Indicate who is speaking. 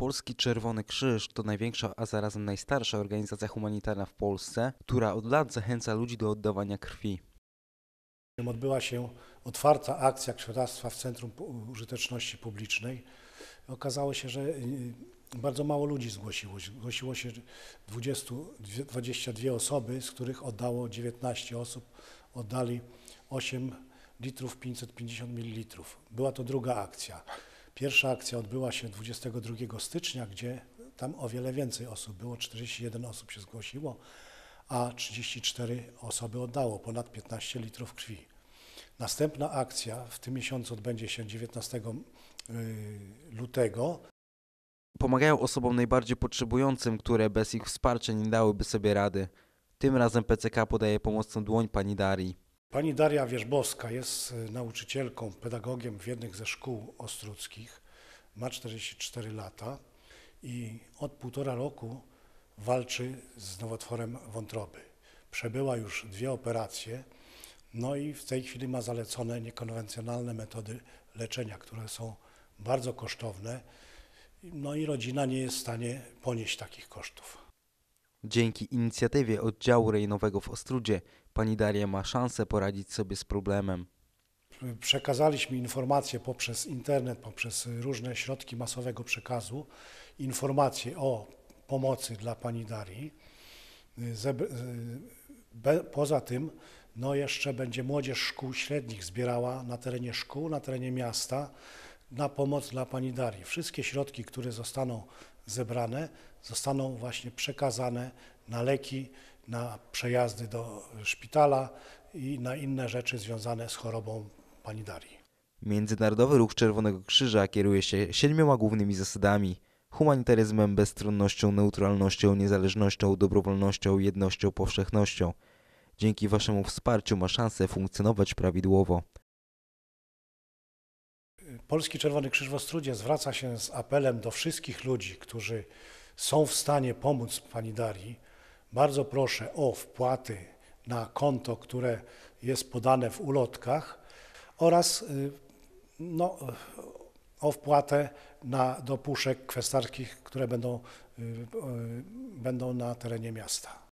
Speaker 1: Polski Czerwony Krzyż to największa, a zarazem najstarsza organizacja humanitarna w Polsce, która od lat zachęca ludzi do oddawania krwi.
Speaker 2: Odbyła się otwarta akcja krwiodawstwa w Centrum Użyteczności Publicznej. Okazało się, że bardzo mało ludzi zgłosiło. Zgłosiło się 22 osoby, z których oddało 19 osób. Oddali 8 litrów 550 ml. Była to druga akcja. Pierwsza akcja odbyła się 22 stycznia, gdzie tam o wiele więcej osób było. 41 osób się zgłosiło, a 34 osoby oddało ponad 15 litrów krwi. Następna akcja w tym miesiącu odbędzie się 19 lutego.
Speaker 1: Pomagają osobom najbardziej potrzebującym, które bez ich wsparcia nie dałyby sobie rady. Tym razem PCK podaje pomocną dłoń pani Darii.
Speaker 2: Pani Daria Wierzbowska jest nauczycielką, pedagogiem w jednych ze szkół ostruckich. Ma 44 lata i od 1,5 roku walczy z nowotworem wątroby. Przebyła już 2 operacje, no i w tej chwili ma zalecone niekonwencjonalne metody leczenia, które są bardzo kosztowne, no i rodzina nie jest w stanie ponieść takich kosztów.
Speaker 1: Dzięki inicjatywie oddziału rejonowego w Ostródzie pani Daria ma szansę poradzić sobie z problemem.
Speaker 2: Przekazaliśmy informacje poprzez internet, poprzez różne środki masowego przekazu, informacje o pomocy dla pani Darii. Poza tym no jeszcze będzie młodzież szkół średnich zbierała na terenie szkół, na terenie miasta na pomoc dla pani Darii. Wszystkie środki, które zostaną zebrane, zostaną właśnie przekazane na leki, na przejazdy do szpitala i na inne rzeczy związane z chorobą pani Darii.
Speaker 1: Międzynarodowy Ruch Czerwonego Krzyża kieruje się 7 głównymi zasadami: humanitaryzmem, bezstronnością, neutralnością, niezależnością, dobrowolnością, jednością, powszechnością. Dzięki waszemu wsparciu ma szansę funkcjonować prawidłowo.
Speaker 2: Polski Czerwony Krzyż w Ostródzie zwraca się z apelem do wszystkich ludzi, którzy są w stanie pomóc pani Darii. Bardzo proszę o wpłaty na konto, które jest podane w ulotkach oraz o wpłatę do puszek kwestarskich, które będą na terenie miasta.